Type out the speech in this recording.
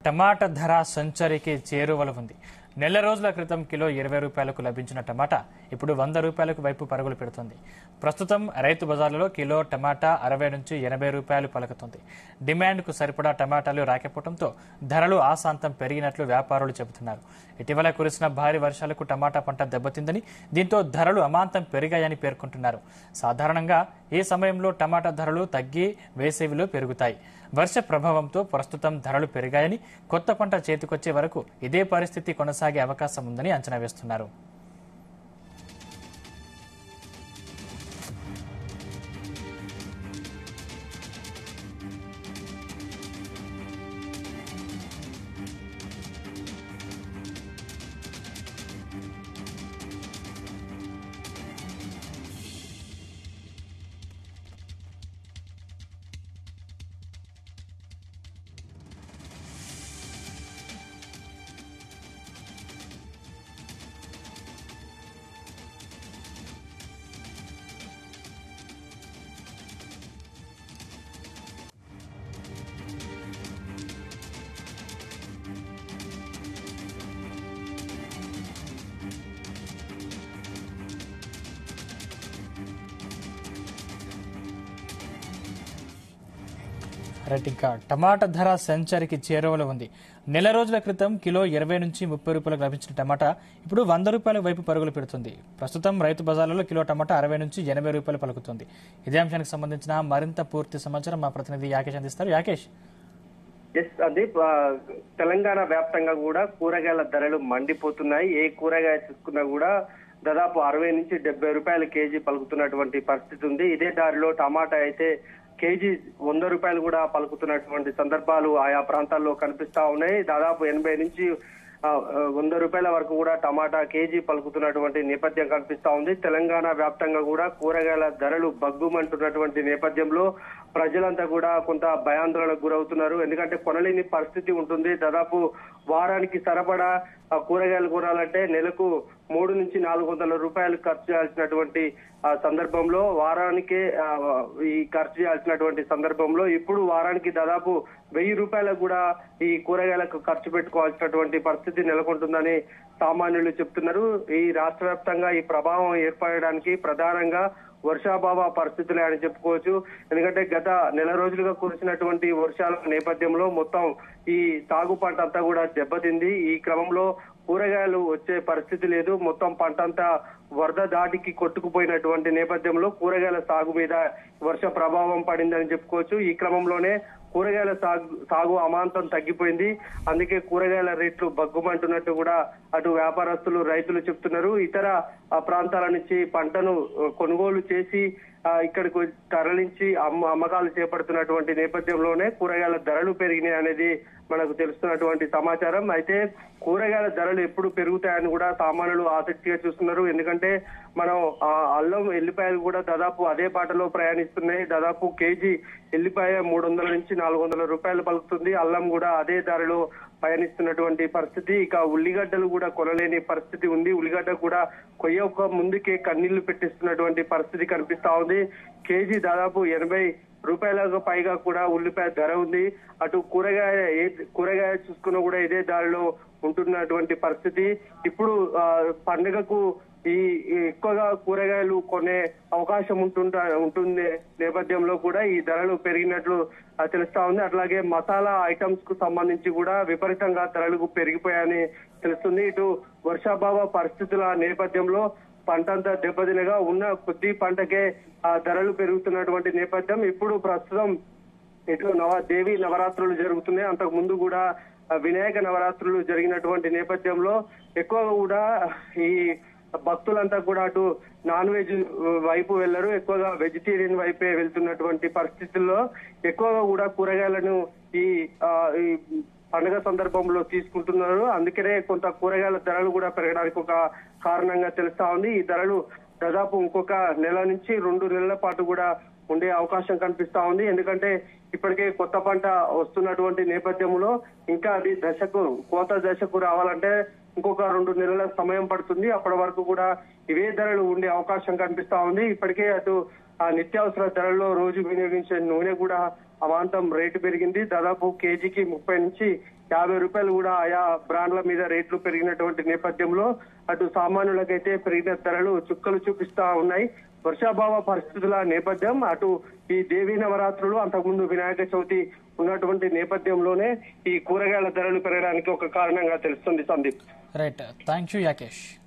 టమాటా ధర సెంచరీకి చేరువల ఉంది. నెల రోజుల క్రితం కిలో 20 రూపాయలకు లభించిన టమాటా ఇప్పుడు 100 రూపాయలకు వైపు పరుగులు పెడుతుంది. ప్రస్తుతం రైతు బజార్లలో కిలో టమాటా 60 నుంచి 80 రూపాయలు పలుకుతుంది. డిమాండ్కు సరిపడా టమాటాలు రాకపోవడంతో ధరలు ఆశాంతం పెరిగినట్లు వ్యాపారులు చెబుతున్నారు. ఇటీవల కురిసిన భారీ వర్షాలకు టమాటా పంట దెబ్బతిందని, దీంతో ధరలు అమాంతం పెరిగాయని పేర్కొంటున్నారు. సాధారణంగా ఈ సమయంలో టమాటా ధరలు తగ్గి వేసవిలో పెరుగుతాయి. వర్ష ప్రభావంతో ప్రస్తుతం ధరలు పెరిగాయని, కొత్త పంట చేతికొచ్చే వరకు ఇదే పరిస్థితి కొనసాగే అవకాశం ఉందని అంచనా వేస్తున్నారు. ఇంకా టమాటా ధర సెంచరీకి చేరువలో ఉంది. నెల రోజుల క్రితం కిలో 20 నుంచి 30 రూపాయలకు లభించిన టమాటా ఇప్పుడు 100 రూపాయల వైపు పరుగులు పెడుతుంది. ప్రస్తుతం రైతు బజార్లలో కిలో టమాటా 60 నుంచి 80 రూపాయలు పలుకుతుంది. ఇదే అంశానికి సంబంధించిన మరింత పూర్తి సమాచారం మా ప్రతినిధి యాకేష్ అందిస్తారు. యాకేష్, సందీప్, తెలంగాణ వ్యాప్తంగా కూడా కూరగాయల ధరలు మండిపోతున్నాయి. ఏ కూరగాయ తీసుకున్నా కూడా దాదాపు 60 నుంచి 70 రూపాయల కేజీ పలుకుతున్నటువంటి పరిస్థితి ఉంది. ఇదే దారిలో టమాటా అయితే కేజీ 100 రూపాయలు కూడా పలుకుతున్నటువంటి సందర్భాలు ఆయా ప్రాంతాల్లో కనిపిస్తా ఉన్నాయి. దాదాపు 80 నుంచి 100 రూపాయల వరకు కూడా టమాటా కేజీ పలుకుతున్నటువంటి నేపథ్యం కనిపిస్తా ఉంది. తెలంగాణ వ్యాప్తంగా కూడా కూరగాయల ధరలు బగ్గుమంటున్నటువంటి నేపథ్యంలో ప్రజలంతా కూడా కొంత భయాందోళనకు గురవుతున్నారు. ఎందుకంటే కొనలేని పరిస్థితి ఉంటుంది. దాదాపు వారానికి సరిపడా కూరగాయలు కొనాలంటే నెలకు 3 నుంచి 400 రూపాయలు ఖర్చు చేయాల్సినటువంటి సందర్భంలో, వారానికే ఈ ఖర్చు చేయాల్సినటువంటి సందర్భంలో ఇప్పుడు వారానికి దాదాపు 1000 రూపాయలకు కూడా ఈ కూరగాయలకు ఖర్చు పెట్టుకోవాల్సినటువంటి పరిస్థితి నెలకొంటుందని సామాన్యులు చెప్తున్నారు. ఈ రాష్ట్ర వ్యాప్తంగా ఈ ప్రభావం ఏర్పడడానికి ప్రధానంగా వర్షాభావ పరిస్థితులే అని చెప్పుకోవచ్చు. ఎందుకంటే గత నెల రోజులుగా కురిసినటువంటి వర్షాల నేపథ్యంలో మొత్తం ఈ సాగు పంట అంతా కూడా దెబ్బతింది. ఈ క్రమంలో కూరగాయలు వచ్చే పరిస్థితి లేదు. మొత్తం పంట అంతా వరద దాటికి కొట్టుకుపోయినటువంటి నేపథ్యంలో కూరగాయల సాగు మీద వర్ష ప్రభావం పడిందని చెప్పుకోవచ్చు. ఈ క్రమంలోనే కూరగాయల సాగు అమాంతం తగ్గిపోయింది. అందుకే కూరగాయల రేట్లు బగ్గుమంటున్నట్టు కూడా అటు వ్యాపారస్తులు, రైతులు చెప్తున్నారు. ఇతర ప్రాంతాల నుంచి పంటను కొనుగోలు చేసి ఇక్కడికి తరలించి అమ్మకాలు చేపడుతున్నటువంటి నేపథ్యంలోనే కూరగాయల ధరలు పెరిగినాయి అనేది మనకు తెలుస్తున్నటువంటి సమాచారం. అయితే కూరగాయల ధరలు ఎప్పుడు పెరుగుతాయని కూడా సామాన్యులు ఆసక్తిగా చూస్తున్నారు. ఎందుకంటే మనం అల్లం, ఎల్లిపాయలు కూడా దాదాపు అదే బాటలో ప్రయాణిస్తున్నాయి. దాదాపు కేజీ ఎల్లిపాయ 300 నుంచి 400 రూపాయలు పలుకుతుంది. అల్లం కూడా అదే ధరలో పయనిస్తున్నటువంటి పరిస్థితి. ఇక ఉల్లిగడ్డలు కూడా కొనలేని పరిస్థితి ఉంది. ఉల్లిగడ్డ కూడా కొయ్యొక్క ముందుకే కన్నీళ్లు పెట్టిస్తున్నటువంటి పరిస్థితి కనిపిస్తా ఉంది. కేజీ దాదాపు 80 రూపాయలకు పైగా కూడా ఉల్లిపాయ ధర ఉంది. అటు కూరగాయ చూసుకున్నా కూడా ఇదే దారిలో ఉంటున్నటువంటి పరిస్థితి. ఇప్పుడు పండుగకు ఈ ఎక్కువగా కూరగాయలు కొనే అవకాశం ఉంటుంది నేపథ్యంలో కూడా ఈ ధరలు పెరిగినట్లు తెలుస్తా ఉంది. అట్లాగే మసాలా ఐటమ్స్ కు సంబంధించి కూడా విపరీతంగా ధరలు పెరిగిపోయాయని తెలుస్తుంది. ఇటు వర్షాభావ పరిస్థితుల నేపథ్యంలో పంటంతా దెబ్బతినగా ఉన్న కొద్ది పంటకే ధరలు పెరుగుతున్నటువంటి నేపథ్యం. ఇప్పుడు ప్రస్తుతం ఇటు దేవి నవరాత్రులు జరుగుతున్నాయి. అంతకు ముందు కూడా వినాయక నవరాత్రులు జరిగినటువంటి నేపథ్యంలో ఎక్కువగా కూడా ఈ భక్తులంతా కూడా అటు నాన్ వెజ్ వైపు వెళ్లరు, ఎక్కువగా వెజిటేరియన్ వైపే వెళ్తున్నటువంటి పరిస్థితుల్లో ఎక్కువగా కూడా కూరగాయలను ఈ పండుగ సందర్భంలో తీసుకుంటున్నారు. అందుకనే కొంత కూరగాయల ధరలు కూడా పెరగడానికి ఒక కారణంగా తెలుస్తా ఉంది. ఈ ధరలు దాదాపు ఇంకొక నెల నుంచి 2 నెలల పాటు కూడా ఉండే అవకాశం కనిపిస్తా ఉంది. ఎందుకంటే ఇప్పటికే కొత్త పంట వస్తున్నటువంటి నేపథ్యంలో ఇంకా అది కోత దశకు రావాలంటే ఇంకొక 2 నెలల సమయం పడుతుంది. అప్పటి వరకు కూడా ఇవే ధరలు ఉండే అవకాశం కనిపిస్తా ఉంది. ఇప్పటికే అటు నిత్యావసర ధరల్లో రోజు వినియోగించే నూనె కూడా అమాంతం రేటు పెరిగింది. దాదాపు కేజీకి 30 నుంచి రూపాయలు కూడా ఆయా బ్రాండ్ల మీద రేట్లు పెరిగినటువంటి నేపథ్యంలో అటు సామాన్యులకైతే పెరిగిన ధరలు చుక్కలు చూపిస్తా ఉన్నాయి. వర్షాభావ పరిస్థితుల నేపథ్యం, అటు ఈ దేవీ నవరాత్రులు, అంతకుముందు వినాయక చవితి ఉన్నటువంటి నేపథ్యంలోనే ఈ కూరగాయల ధరలు పెరగడానికి ఒక కారణంగా తెలుస్తుంది. Sandeep. Right, thank you Yakesh.